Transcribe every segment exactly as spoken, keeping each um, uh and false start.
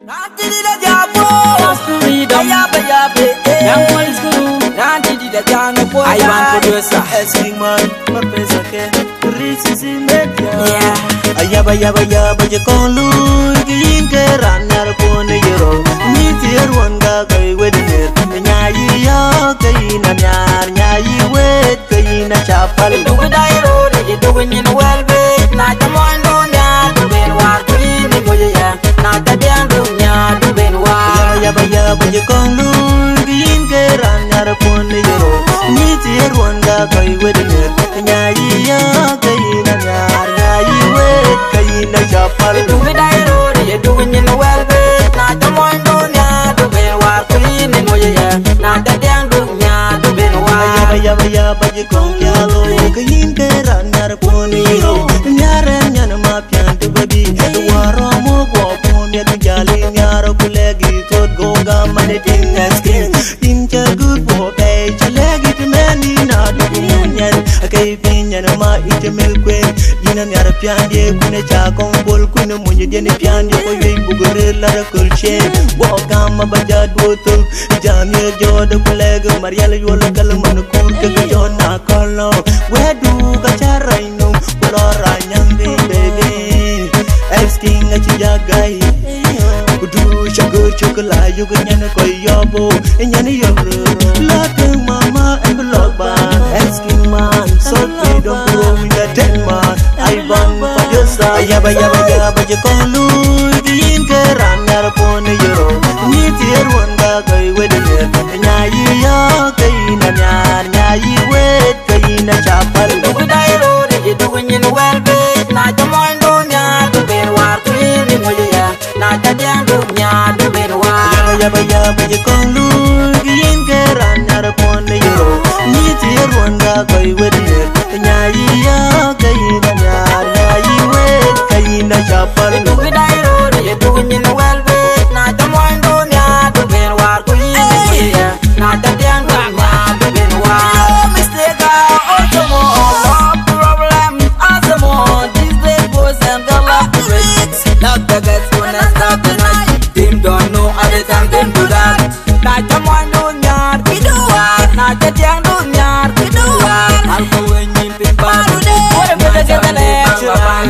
Nanti tidak jauh, freedom. Yang paling seru. Nanti tidak jangan pun. I want producer. Asking man, purpose okay. Reaches in media. Yeah. Ayaba ayaba ayaba jekolu, gin keran narpon yero. Ni tier one ga kai wedner. Nyayi ya kai na nyar, nyayi wed kai na chapal. Dugu dairo, dugu nyin welbe. Na jamon dunya, duben war kuni ni moye ya. Na tabian dunya, duben war. Ayaba ayaba jekolu, gin keran narpon yero. Ni tier one ga kai wedner. Nyayi ya kai na nyar, nyayi wed kai na chapal. Dugu dairo, dugu nyin welbe. Na jamon dunya, duben war kuni ni moye ya. Na tabian dunya, duben war. Ayaba ayaba ayaba jekong yalo, gin keran narpon yero. Nyare nyana mapian tu baby, waro mo go pon ya tu jali nyaro kulegi tot go ga mane ting asking. Incha good bo pay chalegi tu mani na du munyan, akai pinya na ma ite melkwen. Ina nyara pian de kune cha kong bol kune munye de ni pian de ko yei bugure la da kulche. Wo ga ma baja do tu jamye jo de kulegi marial yo la kal man kun ke jo na kolo. We du ga charai no lora nyambi baby asking a chijagai kudu shagur chukla yuga nyana ko yobo nyana yobro lot mama and blog ba asking man so freedom go in the ten man I want for your side yaba yaba yaba je kolu din keran nar pon yoro ni tier wanda kai wedne nyayi ya kai na nyar nyayi wed kai na chapal Dugu dairo, dugu nyin welbe. Na jamon dunya, duben war kuni ni moye ya. Na tabian dunya, duben war. Yaba yaba je kolu gin keran nar pon yoro ni tier wanda kai wedne nyayi ya kai na nyar nyayi wed kai na chapal Dugu dairo, dugu nyin welbe. Na jamon dunya, duben war kuni ni moye ya. Na tabian dunya, duben war. No mistake, also more problem. Also more these days boys and girls love to race. Love the guys wanna stop the night. Them don't know how they time them do that. Na jamon dunya, kidu war. Na tabian dunya, kidu war. Alko wenyin pin baru de. What a better get the lecture.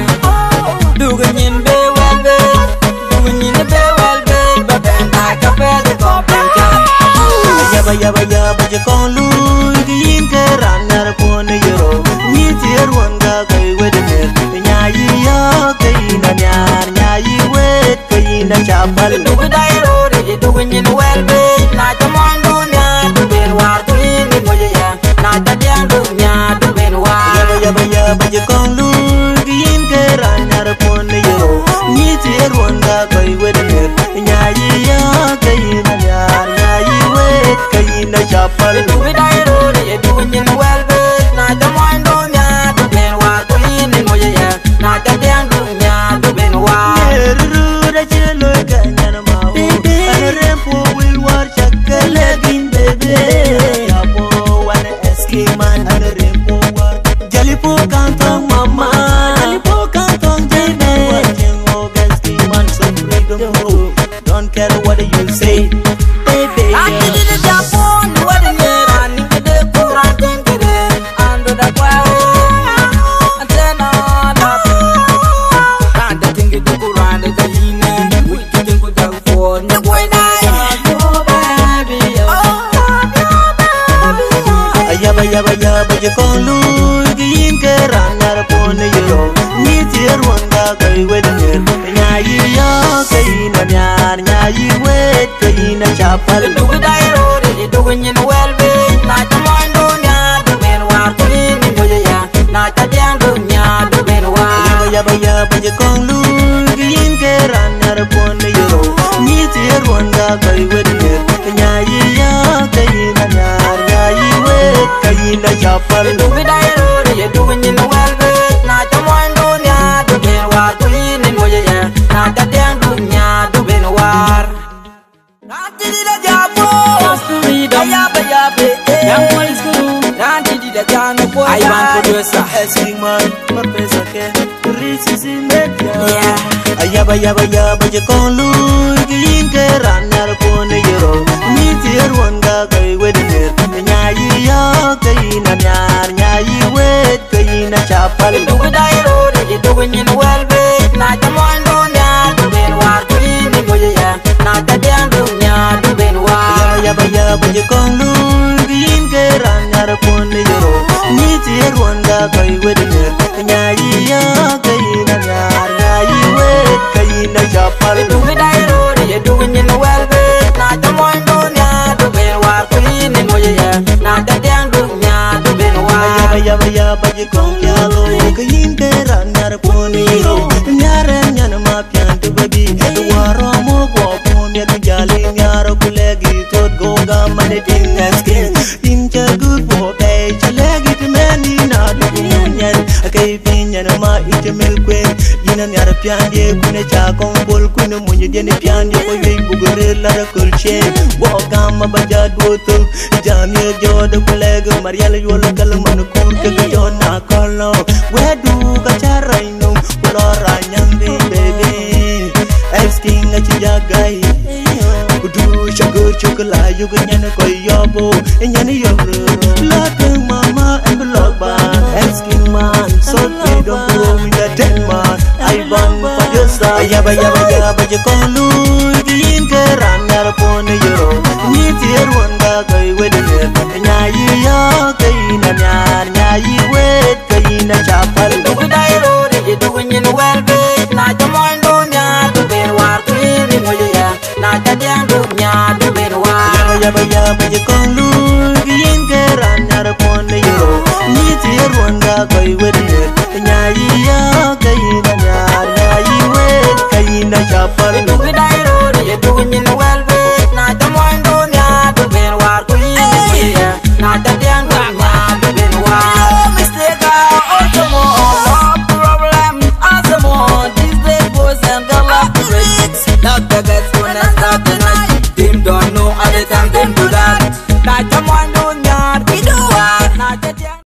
Dugu nyin be well be. Dugu nyin be well be. But then I can pay the problem time. Yaba yaba yaba je kolu gin keran nar pon yoro ni tier wanda kai wedne nyayi ya kai na nyar nyayi wed kai na chapal Dugu dairo, dugu nyin welbe. Na jamon dunya, duben war kuni ni moye ya. Na tabian dunya, duben war. yaba yaba yaba je kolu gin keran nar pon yoro ni tier wanda kai wedne nyayi ya kai na nyar nyayi wed kai na chapal Dugu dairo, dugu nyin welbe. Na jamon dunya, duben war kuni ni moye ya. Na tabian dunya, duben war. Eruru chelo ganyan mau Anerempo will war chakalagin baby Yapo wane eski man Anerempo war Jalipo kantong mama Jalipo kantong baby Watching all eski man so freedom go Don't care what you say baby Nanti tidak japon, wadi nyeran. Nikede kurang tingkede. Ando da kwao. Antena dati. Tanda tingkede kurang de dayine. Wiki tingku jauh for. Nyakwe nai. Oh baby, oh baby. Ayaba yaba yaba je kolu gin keran nar pon yoro ni tier wanda kai wedne nyayi ya kai na nyar nyayi wed kai na chapal Dugu dairo, dugu nyin welbe. Na jamon dunya, duben war kuni ni moye ya. Na tabian dunya, duben war. yaba yaba je kolu gin keran nar pon yoro ni tier wanda kai wedne nyayi ya kai na nyar nyayi wed kai na chapal Dugu dairo, dugu nyin welbe. Na jamon dunya, duben war kuni ni moye ya. Na tabian dunya, duben war. Nanti tidak jauh, freedom. Yang paling seru. Nanti tidak jangan pun. I want producer. asking man purpose okay reaches in media Yeah. Ayaba ayaba ayaba je kolu gin you doing in the well bed. Not the one don't ya do be war queen in moya. Not the damn do ya do be war. Yaba yaba yaba je kong yalo kayin kera nyar poniro nyare nyana ma pian to baby waro mo go pon ya jali nyaro kulegi tot go ga mane tin skin in cha good bo bay chalegi to many na do nyan kai pinya na ma it mel queen yina nyar pian ye kune cha kong bol kune munye den pian ye ko yei bugore la kulche bo ga ma baja do to jam ye jo de kulegi marial yo la kal man ko ke jona kolo wedu ka charaino kulora nyambi baby asking at jagai du shagur chukla yuga nyana ko yobo nyana yobro lot mama and blog ba asking man so we don't go in the ten man I want for your side yaba yaba yaba je kolu yin ke ranar pon yoro ni tier wanda kai wedne nya yi yo kai na nyar nya yi wed kai na chapal do dai ro de doing in the well bed. Not the one don't ya do be war queen in moya. Not the damn do ya do be war. Yaba yaba je kolu yin ke ranar pon yoro ni tier wanda kai wedne nya yi yo kai na nyar nya yi wed kai na chapal do dai ro de doing in the well bed. Not the one don't ya do be war queen in moya. Not the damn do ya do be war. Mistake all the more problem as the more these days boys and girls have to race. Not the guys gonna stop the night. Team done.